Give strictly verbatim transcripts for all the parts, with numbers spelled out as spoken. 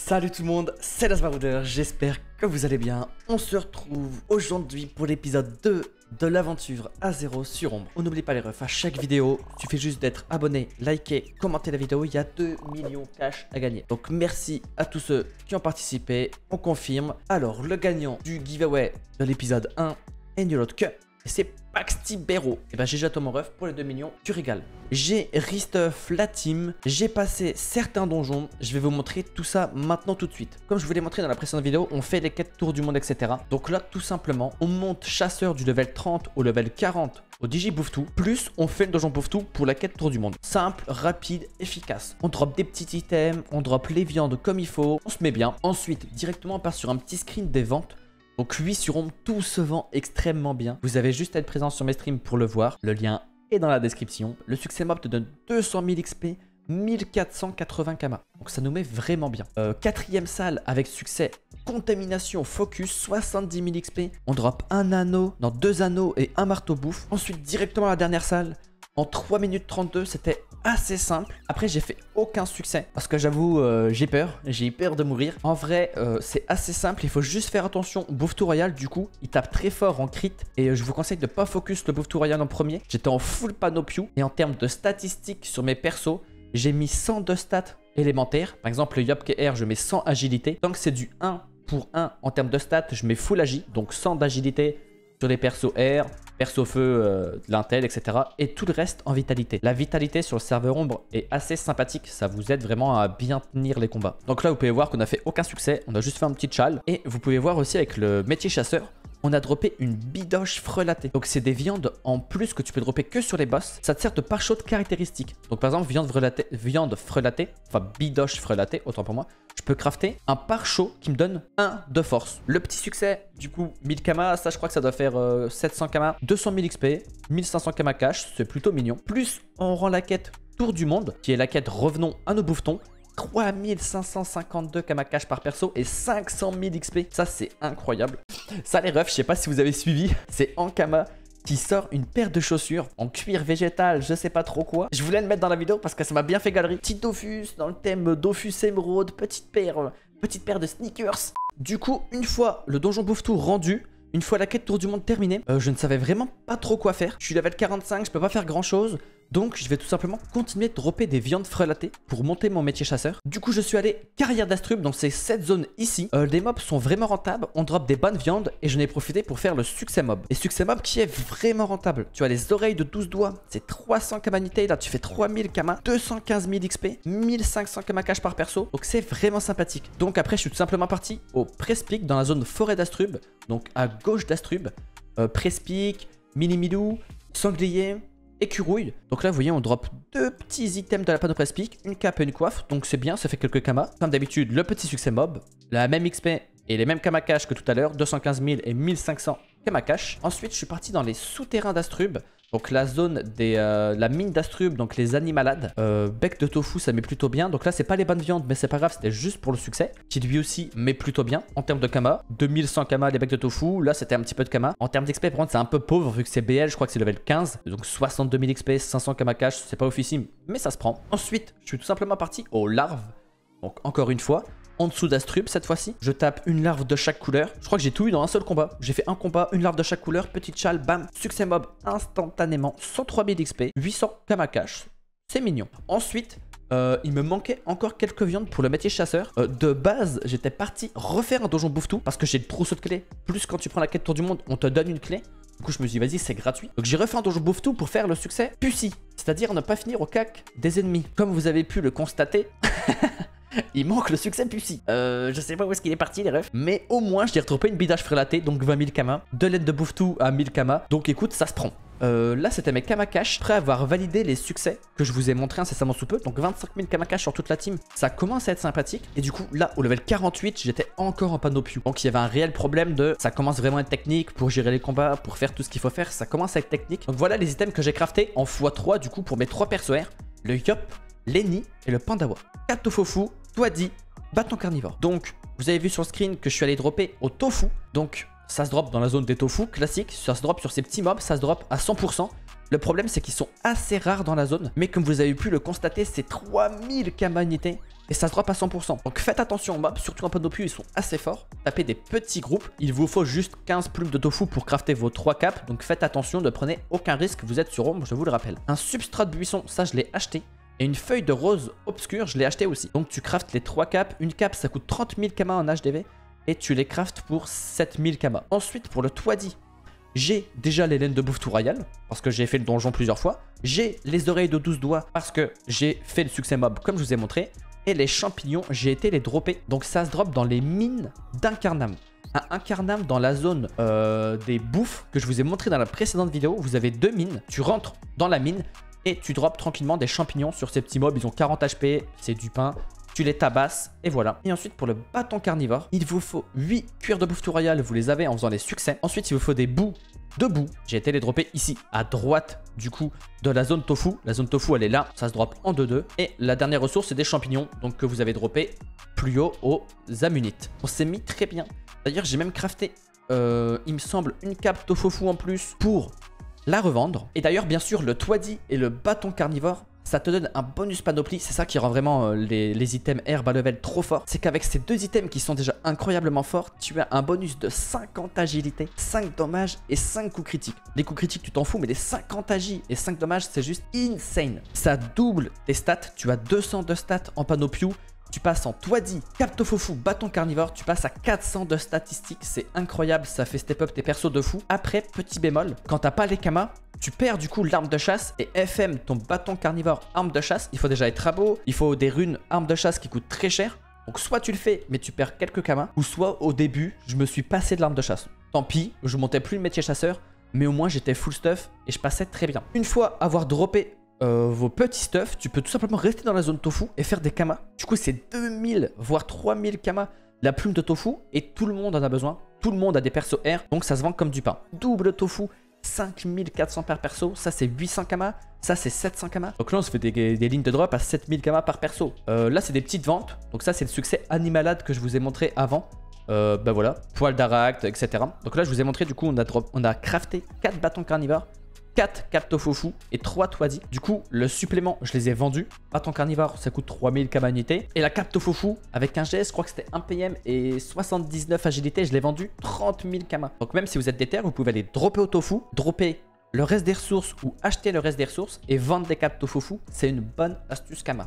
Salut tout le monde, c'est Lasbaroudeur, j'espère que vous allez bien. On se retrouve aujourd'hui pour l'épisode deux de l'aventure à zéro sur Ombre. On n'oublie pas les refs, à chaque vidéo, il suffit juste d'être abonné, liker, commenter la vidéo, il y a deux millions cash à gagner. Donc merci à tous ceux qui ont participé, on confirme. Alors le gagnant du giveaway de l'épisode un est nul autre que... c'est Paxtibero. Et ben j'ai déjà ton mon ref pour les deux millions, tu régales. J'ai Ristuff la team, j'ai passé certains donjons, je vais vous montrer tout ça maintenant tout de suite. Comme je vous l'ai montré dans la précédente vidéo, on fait les quêtes tour du monde, et cetera. Donc là tout simplement, on monte chasseur du level trente au level quarante au Digi Bouffe-Tout, plus on fait le donjon Bouffe-Tout pour la quête tour du monde. Simple, rapide, efficace. On drop des petits items, on drop les viandes comme il faut, on se met bien. Ensuite, directement on passe sur un petit screen des ventes. Donc oui, sur Ombre, tout se vend extrêmement bien. Vous avez juste à être présent sur mes streams pour le voir. Le lien est dans la description. Le succès mob te donne deux cent mille X P, mille quatre cent quatre-vingts Kama. Donc ça nous met vraiment bien. Euh, quatrième salle avec succès, contamination, focus, soixante-dix mille X P. On drop un anneau, non deux anneaux et un marteau bouffe. Ensuite, directement à la dernière salle. En trois minutes trente-deux, c'était assez simple. Après, j'ai fait aucun succès parce que j'avoue, euh, j'ai peur. J'ai peur de mourir. En vrai, euh, c'est assez simple. Il faut juste faire attention au Bouffe-Tout Royal. Du coup, il tape très fort en crit. Et euh, je vous conseille de ne pas focus le Bouffe-Tout Royal en premier. J'étais en full panopio. Et en termes de statistiques sur mes persos, j'ai mis cent de stats élémentaires. Par exemple, le Yop K R, je mets cent agilité. Tant que c'est du un pour un en termes de stats, je mets full agi. Donc cent d'agilité sur les persos R, perso feu, euh, l'intel, et cetera. Et tout le reste en vitalité. La vitalité sur le serveur Ombre est assez sympathique. Ça vous aide vraiment à bien tenir les combats. Donc là, vous pouvez voir qu'on a fait aucun succès. On a juste fait un petit chal. Et vous pouvez voir aussi avec le métier chasseur, on a droppé une bidoche frelatée. Donc c'est des viandes en plus que tu peux dropper que sur les boss. Ça te sert de pare-chaud de caractéristiques. Donc par exemple, viande frelatée, viande frelatée, enfin bidoche frelatée, autant pour moi. Je peux crafter un pare-chaud qui me donne un de force. Le petit succès, du coup, mille Kama, ça je crois que ça doit faire euh, sept cents Kama, deux cent mille X P, mille cinq cents Kama cash, c'est plutôt mignon. Plus on rend la quête tour du monde, qui est la quête revenons à nos bouffetons. trois mille cinq cent cinquante-deux Kama cash par perso et cinq cent mille X P. Ça, c'est incroyable. Ça, les refs, je sais pas si vous avez suivi, c'est Ankama qui sort une paire de chaussures en cuir végétal, je sais pas trop quoi. Je voulais le mettre dans la vidéo parce que ça m'a bien fait galerie. Petit Dofus dans le thème Dofus Émeraude, petite paire, petite paire de sneakers. Du coup, une fois le donjon Bouffe-Tout rendu, une fois la quête tour du monde terminée, euh, je ne savais vraiment pas trop quoi faire. Je suis level quarante-cinq, je peux pas faire grand chose. Donc je vais tout simplement continuer de dropper des viandes frelatées pour monter mon métier chasseur. Du coup je suis allé carrière d'Astrub, donc c'est cette zone ici. Euh, les mobs sont vraiment rentables, on drop des bonnes viandes et j'en ai profité pour faire le succès mob. Et succès mob qui est vraiment rentable. Tu as les oreilles de douze doigts, c'est trois cents Kamanité, là tu fais trois mille Kama, deux cent quinze mille X P, mille cinq cents Kama cash par perso. Donc c'est vraiment sympathique. Donc après je suis tout simplement parti au Prespic dans la zone forêt d'Astrub, donc à gauche d'Astrub. Euh, Prespic, Mini Milou, Sanglier, écureuil. Donc là vous voyez on drop deux petits items de la panneau Prespic, une cape et une coiffe, donc c'est bien, ça fait quelques Kama. Comme d'habitude le petit succès mob, la même X P et les mêmes Kama cash que tout à l'heure, deux cent quinze mille et mille cinq cents Kama cash. Ensuite je suis parti dans les souterrains d'Astrub, donc la zone des euh, la mine d'Astrub, donc les animalades. Euh, bec de tofu ça met plutôt bien, donc là c'est pas les bonnes viandes mais c'est pas grave, c'était juste pour le succès, qui lui aussi met plutôt bien en termes de Kama. Deux mille cent Kama les becs de tofu, là c'était un petit peu de Kama. En termes d'X P par contre c'est un peu pauvre vu que c'est B L, je crois que c'est level quinze, donc soixante-deux mille X P, cinq cents Kama cash, c'est pas officime mais ça se prend. Ensuite je suis tout simplement parti aux larves, donc encore une fois en dessous d'Astrub cette fois-ci. Je tape une larve de chaque couleur. Je crois que j'ai tout eu dans un seul combat. J'ai fait un combat, une larve de chaque couleur, petite chale, bam, succès mob instantanément, cent trois mille X P, huit cents Kama cash. C'est mignon. Ensuite, euh, il me manquait encore quelques viandes pour le métier chasseur. Euh, de base, j'étais parti refaire un donjon Bouffe-Tout parce que j'ai le trousseau de clés. Plus quand tu prends la quête tour du monde, on te donne une clé. Du coup, je me suis dit, vas-y, c'est gratuit. Donc, j'ai refait un donjon Bouffe-Tout pour faire le succès Pussy, c'est-à-dire ne pas finir au cac des ennemis. Comme vous avez pu le constater, il manque le succès Pussy. Euh, je sais pas où est-ce qu'il est parti les refs. Mais au moins je l'ai retrouvé une bidache frelatée, donc vingt mille Kama. De l'aide de Bouffe-Tout à mille Kama. Donc écoute, ça se prend. Euh, là c'était mes Kama cash. Après avoir validé les succès que je vous ai montré incessamment sous peu. Donc vingt-cinq mille Kama cash sur toute la team. Ça commence à être sympathique. Et du coup là au level quarante-huit j'étais encore en panopio. Donc il y avait un réel problème de... ça commence vraiment à être technique pour gérer les combats, pour faire tout ce qu'il faut faire. Ça commence à être technique. Donc voilà les items que j'ai craftés en fois trois du coup pour mes trois persos R. Le Yop, Lenny et le Pandawa. quatre tofu, Toadi, bâton carnivore. Donc, vous avez vu sur le screen que je suis allé dropper au tofu. Donc, ça se drop dans la zone des tofu classique. Ça se drop sur ces petits mobs, ça se drop à cent pour cent. Le problème, c'est qu'ils sont assez rares dans la zone. Mais comme vous avez pu le constater, c'est trois mille Kama unités et ça se drop à cent pour cent. Donc faites attention aux mobs, surtout en Panopio, ils sont assez forts. Tapez des petits groupes. Il vous faut juste quinze plumes de tofu pour crafter vos trois caps. Donc faites attention, ne prenez aucun risque, vous êtes sur ombre, je vous le rappelle. Un substrat de buisson, ça je l'ai acheté. Et une feuille de rose obscure, je l'ai acheté aussi. Donc tu craftes les trois caps. Une cap, ça coûte trente mille kamas en H D V. Et tu les craftes pour sept mille kamas. Ensuite, pour le toadi, j'ai déjà les laines de bouffe tout royal, parce que j'ai fait le donjon plusieurs fois. J'ai les oreilles de douze doigts, parce que j'ai fait le succès mob, comme je vous ai montré. Et les champignons, j'ai été les dropper. Donc ça se drop dans les mines d'Incarnam. Un Incarnam dans la zone euh, des bouffes, que je vous ai montré dans la précédente vidéo. Vous avez deux mines, tu rentres dans la mine, et tu drops tranquillement des champignons sur ces petits mobs. Ils ont quarante H P, c'est du pain. Tu les tabasses et voilà. Et ensuite pour le bâton carnivore, il vous faut huit cuirs de bouffe tout royal. Vous les avez en faisant les succès. Ensuite il vous faut des bouts de boue. J'ai été les dropper ici à droite du coup de la zone tofu. La zone tofu elle est là, ça se drop en deux deux. Et la dernière ressource c'est des champignons. Donc que vous avez droppé plus haut aux amunites. On s'est mis très bien. D'ailleurs j'ai même crafté euh, il me semble une cape tofu en plus pour la revendre. Et d'ailleurs bien sûr le toadi et le bâton carnivore, ça te donne un bonus panoplie. C'est ça qui rend vraiment euh, les, les items herbe à level trop forts. C'est qu'avec ces deux items qui sont déjà incroyablement forts, tu as un bonus de cinquante agilité, cinq dommages et cinq coups critiques. Les coups critiques tu t'en fous, mais les cinquante agi et cinq dommages c'est juste insane. Ça double tes stats, tu as deux cents de stats en panopio. Tu passes en toadi, cap tofu, bâton carnivore, tu passes à quatre cents de statistiques, c'est incroyable, ça fait step up tes persos de fou. Après, petit bémol, quand t'as pas les kamas, tu perds du coup l'arme de chasse et F M, ton bâton carnivore, arme de chasse, il faut déjà être rabot, il faut des runes arme de chasse qui coûtent très cher. Donc soit tu le fais mais tu perds quelques kamas, ou soit au début, je me suis passé de l'arme de chasse. Tant pis, je montais plus le métier chasseur, mais au moins j'étais full stuff et je passais très bien. Une fois avoir droppé Euh, vos petits stuff, tu peux tout simplement rester dans la zone tofu et faire des kamas. Du coup, c'est deux mille voire trois mille kamas la plume de tofu et tout le monde en a besoin. Tout le monde a des persos R, donc ça se vend comme du pain. Double tofu, cinq mille quatre cents par perso, ça c'est huit cents kamas, ça c'est sept cents kamas. Donc là, on se fait des, des lignes de drop à sept mille kamas par perso. Euh, là, c'est des petites ventes. Donc ça, c'est le succès Animalade que je vous ai montré avant. Euh, bah voilà, poil d'Aract, et cetera. Donc là, je vous ai montré, du coup, on a, drop, on a crafté quatre bâtons carnivores, quatre capes tofu et trois toadi. Du coup, le supplément, je les ai vendus. Bâton carnivore, ça coûte trois mille kamanités. Et la cape tofu, avec un G S, je crois que c'était un P M et soixante-dix-neuf agilité, je l'ai vendu trente mille kamas. Donc même si vous êtes déter, vous pouvez aller dropper au tofu, dropper le reste des ressources ou acheter le reste des ressources et vendre des capes tofu. C'est une bonne astuce kama.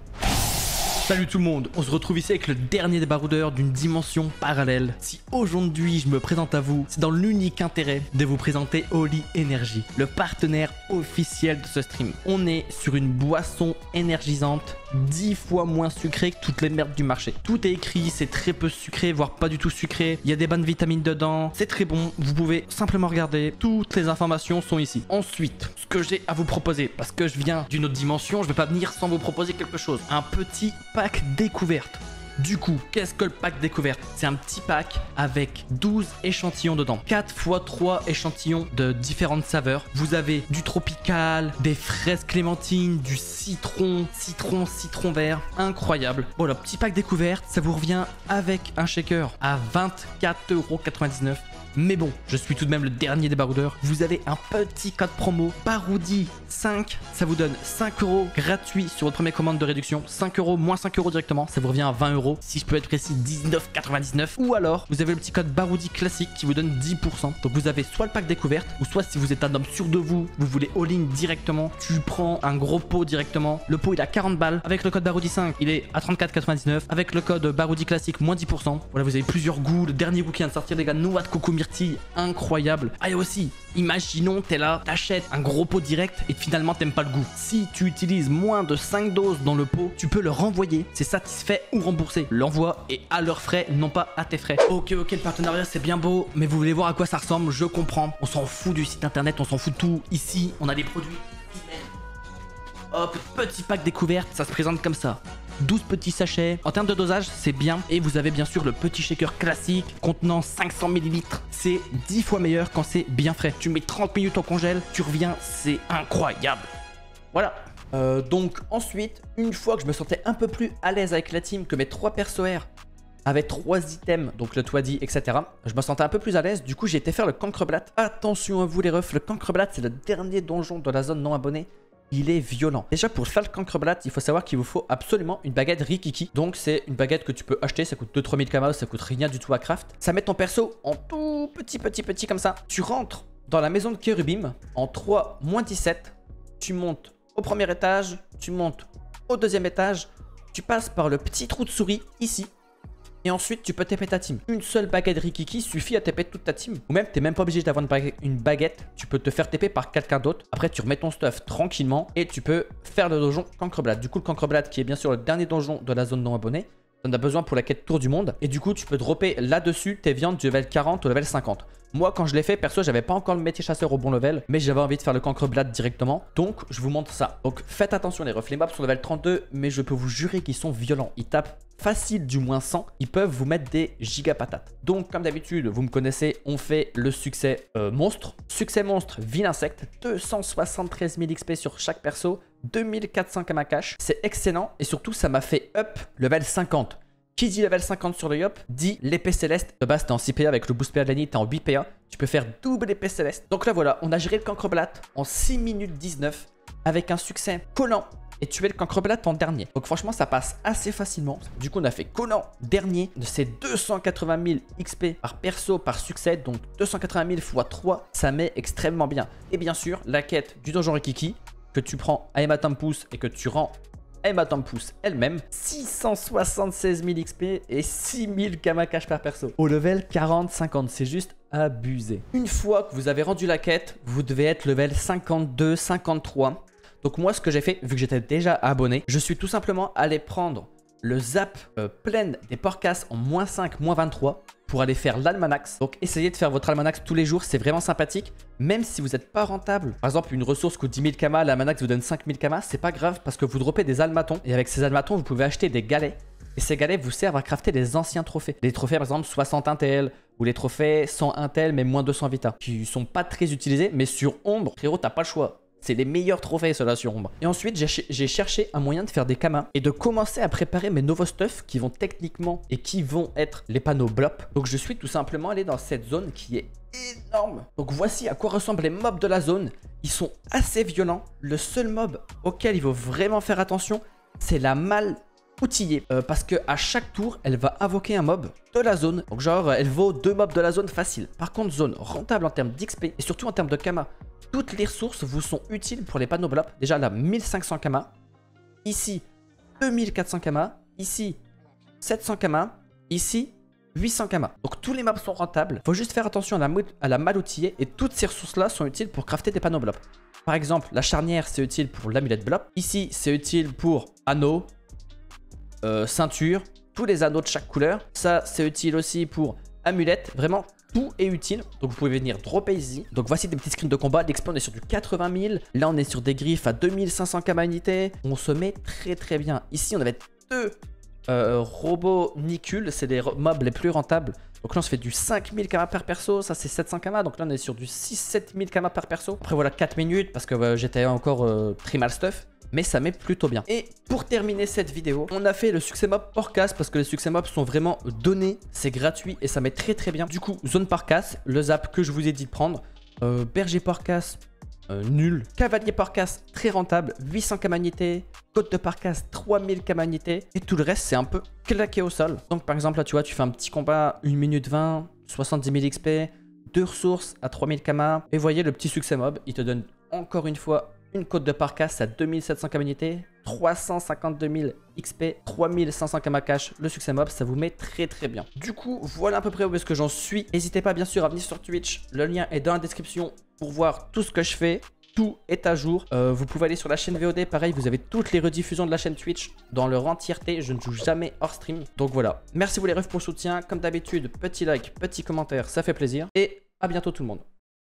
Salut tout le monde, on se retrouve ici avec le dernier débaroudeur d'une dimension parallèle. Si aujourd'hui je me présente à vous, c'est dans l'unique intérêt de vous présenter Holy Energy, le partenaire officiel de ce stream. On est sur une boisson énergisante dix fois moins sucrée que toutes les merdes du marché. Tout est écrit, c'est très peu sucré, voire pas du tout sucré. Il y a des bonnes vitamines dedans, c'est très bon. Vous pouvez simplement regarder, toutes les informations sont ici. Ensuite, ce que j'ai à vous proposer, parce que je viens d'une autre dimension, je vais pas venir sans vous proposer quelque chose. Un petit pack découverte. Du coup, qu'est-ce que le pack découverte? C'est un petit pack avec douze échantillons dedans. quatre fois trois échantillons de différentes saveurs. Vous avez du tropical, des fraises clémentines, du citron, citron, citron vert. Incroyable. Bon, le petit pack découverte, ça vous revient avec un shaker à vingt-quatre euros quatre-vingt-dix-neuf. Mais bon, je suis tout de même le dernier des baroudeurs. Vous avez un petit code promo Baroudi cinq. Ça vous donne cinq euros gratuits sur votre première commande de réduction. cinq euros moins cinq euros directement. Ça vous revient à vingt euros. Si je peux être précis, dix-neuf euros quatre-vingt-dix-neuf. Ou alors, vous avez le petit code Baroudi classique qui vous donne dix pour cent. Donc vous avez soit le pack découverte, ou soit si vous êtes un homme sûr de vous, vous voulez all-in directement, tu prends un gros pot directement. Le pot il est à quarante balles. Avec le code Baroudi cinq, il est à trente-quatre euros quatre-vingt-dix-neuf. Avec le code Baroudi classique, moins dix pour cent. Voilà, vous avez plusieurs goûts. Le dernier goût qui vient de sortir, les gars, noix de coco myrtille, incroyable. Ah, et aussi, imaginons, t'es là, t'achètes un gros pot direct et finalement t'aimes pas le goût. Si tu utilises moins de cinq doses dans le pot, tu peux le renvoyer. C'est satisfait ou remboursé. L'envoi est à leurs frais, non pas à tes frais. Ok, ok, le partenariat c'est bien beau, mais vous voulez voir à quoi ça ressemble, je comprends. On s'en fout du site internet, on s'en fout de tout. Ici, on a des produits. Hop, petit pack découverte, ça se présente comme ça. douze petits sachets. En termes de dosage, c'est bien. Et vous avez bien sûr le petit shaker classique contenant cinq cents millilitres. C'est dix fois meilleur quand c'est bien frais. Tu mets trente minutes en congèle, tu reviens, c'est incroyable. Voilà. Euh, donc ensuite, une fois que je me sentais un peu plus à l'aise avec la team, que mes trois persos R avaient trois items, donc le toadi, et cetera, je me sentais un peu plus à l'aise. Du coup, j'ai été faire le Cancreblatt. Attention à vous les refs, le Cancreblatt, c'est le dernier donjon de la zone non abonnée. il est violent. Déjà pour faire le cancreblate, il faut savoir qu'il vous faut absolument une baguette Rikiki. Donc c'est une baguette que tu peux acheter, ça coûte deux trois mille kamas, ça coûte rien du tout à craft. Ça met ton perso en tout petit petit petit comme ça. Tu rentres dans la maison de Kérubim en trois moins dix-sept. Tu montes au premier étage, tu montes au deuxième étage, tu passes par le petit trou de souris ici. Et ensuite, tu peux T P ta team. Une seule baguette Rikiki suffit à T P toute ta team. Ou même, t'es même pas obligé d'avoir une, baguette, une baguette. Tu peux te faire T P par quelqu'un d'autre. Après, tu remets ton stuff tranquillement et tu peux faire le donjon Cancreblate. Du coup, le Cancreblate, qui est bien sûr le dernier donjon de la zone non abonnée, t'en as besoin pour la quête Tour du Monde. Et du coup, tu peux dropper là-dessus tes viandes du level quarante au level cinquante. Moi, quand je l'ai fait, perso, j'avais pas encore le métier chasseur au bon level, mais j'avais envie de faire le Cancreblate directement. Donc, je vous montre ça. Donc, faites attention, les refs. Les mobs sont level trente-deux, mais je peux vous jurer qu'ils sont violents. Ils tapent facile du moins cent. Ils peuvent vous mettre des giga patates. Donc, comme d'habitude, vous me connaissez, on fait le succès euh, monstre. Succès monstre, ville insecte. deux cent soixante-treize mille X P sur chaque perso. deux mille quatre cents Kama cash. C'est excellent. Et surtout, ça m'a fait up level cinquante. Qui dit level cinquante sur le Yop, dit l'épée céleste. De base, t'es en six P A avec le boost P A de la nuit, t'es en huit P A. Tu peux faire double épée céleste. Donc là, voilà, on a géré le Cancreblate en six minutes dix-neuf avec un succès collant et tuer le Cancreblate en dernier. Donc franchement, ça passe assez facilement. Du coup, on a fait collant dernier de ces deux cent quatre-vingt mille X P par perso par succès. Donc deux cent quatre-vingt mille fois trois, ça met extrêmement bien. Et bien sûr, la quête du donjon Rikiki que tu prends à Emma Tempus et que tu rends Emma Tempus elle-même, six cent soixante-seize mille X P et six mille Kama cash par perso. Au level quarante cinquante, c'est juste abusé. Une fois que vous avez rendu la quête, vous devez être level cinquante-deux cinquante-trois. Donc moi, ce que j'ai fait, vu que j'étais déjà abonné, je suis tout simplement allé prendre le zap euh, plein des porcasses en moins cinq, moins vingt-trois pour aller faire l'almanax. Donc essayez de faire votre almanax tous les jours, c'est vraiment sympathique. Même si vous n'êtes pas rentable. Par exemple, une ressource coûte dix mille kamas, l'almanax vous donne cinq mille kamas, c'est pas grave parce que vous droppez des almatons. Et avec ces almatons, vous pouvez acheter des galets. Et ces galets vous servent à crafter des anciens trophées. Les trophées par exemple soixante intel ou les trophées cent intel mais moins deux cents vita. Qui sont pas très utilisés, mais sur ombre, frérot, t'as pas le choix. C'est les meilleurs trophées ceux-là sur ombre. Et ensuite, j'ai cherché un moyen de faire des kamas et de commencer à préparer mes nouveaux stuff qui vont techniquement et qui vont être les panneaux blop. Donc je suis tout simplement allé dans cette zone qui est énorme. Donc voici à quoi ressemblent les mobs de la zone. Ils sont assez violents. Le seul mob auquel il faut vraiment faire attention, c'est la malle outillée. Euh, parce que à chaque tour, elle va invoquer un mob de la zone. Donc genre, elle vaut deux mobs de la zone facile. Par contre, zone rentable en termes d'X P et surtout en termes de Kama. Toutes les ressources vous sont utiles pour les panneaux blop. Déjà là, mille cinq cents Kama. Ici, deux mille quatre cents Kama. Ici, sept cents Kama. Ici, huit cents Kama. Donc tous les mobs sont rentables. Faut juste faire attention à la, à la malle outillée. Et toutes ces ressources-là sont utiles pour crafter des panneaux blop. Par exemple, la charnière, c'est utile pour l'amulette blop. Ici, c'est utile pour anneaux, euh, ceinture, tous les anneaux de chaque couleur. Ça, c'est utile aussi pour amulette. Vraiment, tout est utile, donc vous pouvez venir dropper ici. Donc voici des petits screens de combat. L'X P on est sur du quatre-vingt mille. Là on est sur des griffes à deux mille cinq cents Kama unité. On se met très très bien. Ici on avait deux euh, robots Nicule. C'est les mobs les plus rentables. Donc là on se fait du cinq mille Kama par perso. Ça c'est sept cents Kama. Donc là on est sur du six sept mille Kama par perso. Après voilà quatre minutes parce que euh, j'étais encore euh, très mal stuff. Mais ça met plutôt bien. Et pour terminer cette vidéo, on a fait le succès mob Porcas parce que les succès mobs sont vraiment donnés, c'est gratuit et ça met très très bien. Du coup, zone Porcas, le zap que je vous ai dit de prendre, euh, berger Porcas, euh, nul, cavalier Porcas, très rentable, huit cents Kama unité, côte de Porcas, trois mille Kama unité et tout le reste c'est un peu claqué au sol. Donc par exemple là tu vois, tu fais un petit combat, une minute vingt, soixante-dix mille X P, deux ressources à trois mille Kama et voyez le petit succès mob, il te donne encore une fois une côte de Porcas à deux mille sept cents Kama unité, trois cent cinquante-deux mille X P, trois mille cinq cents Kama cash, le succès mob, ça vous met très très bien. Du coup, voilà à peu près où est-ce que j'en suis. N'hésitez pas bien sûr à venir sur Twitch, le lien est dans la description pour voir tout ce que je fais. Tout est à jour. Euh, vous pouvez aller sur la chaîne V O D, pareil, vous avez toutes les rediffusions de la chaîne Twitch dans leur entièreté. Je ne joue jamais hors stream. Donc voilà, merci vous les refs pour le soutien. Comme d'habitude, petit like, petit commentaire, ça fait plaisir. Et à bientôt tout le monde.